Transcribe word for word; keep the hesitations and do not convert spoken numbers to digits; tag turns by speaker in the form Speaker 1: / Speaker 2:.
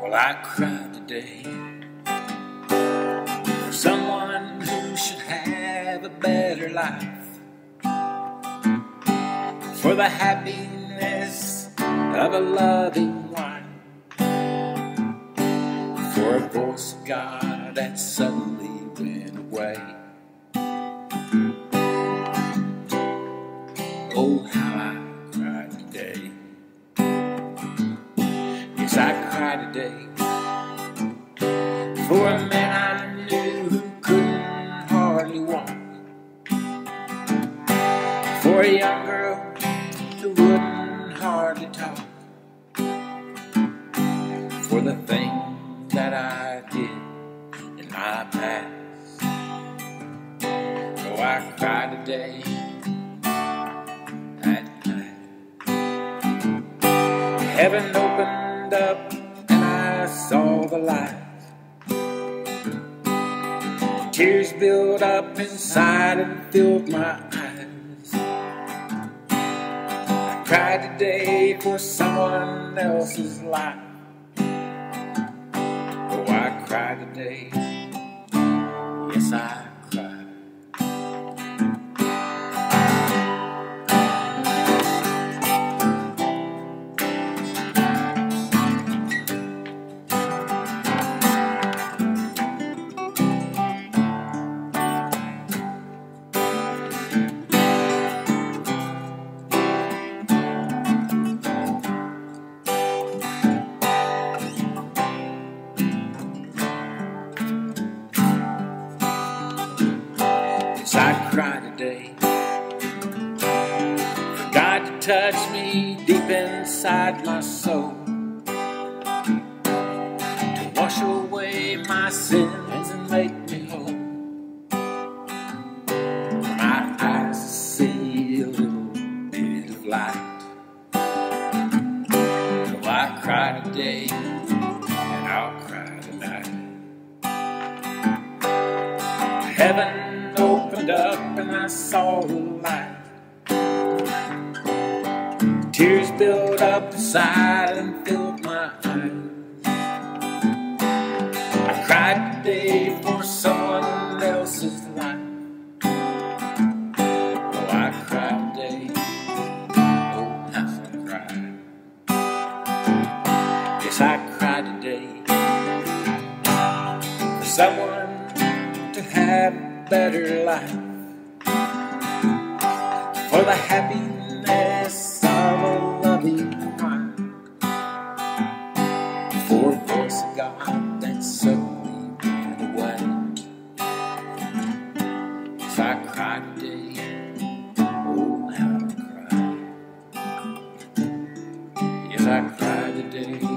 Speaker 1: Well, I cried today for someone who should have a better life, for the happiness of a loving wife, for a voice of God that suddenly went away. Oh, how I cried today. Yes, I cried today for a man I knew who couldn't hardly walk, for a young girl who wouldn't hardly talk, for the things that I did in my past. Oh, I cried today at night. Heaven opened up and I saw the light. Tears built up inside and filled my eyes. I cried today for someone else's life. Oh, I cried today. Yes, I cried. I cried today for God to touch me deep inside my soul, to wash away my sins and make me whole, for my eyes to see a little bit of light. So I cry today and I'll cry tonight. Heaven opened up and I saw the light. Tears built up inside and filled my eyes. I cried today for someone else's life. Oh, I cried today. Oh, how I cried. Yes, I cried today for someone to have better life, for the happiness of a loving wife, for a voice of God that suddenly went away. Yes, I cried today. Oh, how I cried. Yes, I cried today.